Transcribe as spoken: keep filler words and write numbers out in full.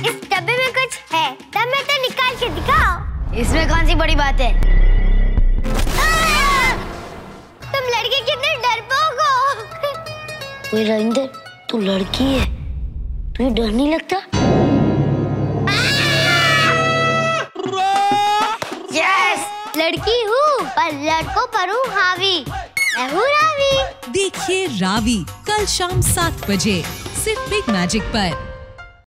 इस डब्बे में कुछ है, डब्बे तो निकाल के दिखाओ। इसमें कौन सी बड़ी बात है? तुम लड़के कितने डरपोक हो। ओए रविंदर, तू लड़की है, तुझे डर नहीं लगता? यस, लड़की हूँ पर लड़कों पर हूँ हावी। मैं हूँ रावी। देखिए रावी कल शाम सात बजे सिर्फ बिग मैजिक पर।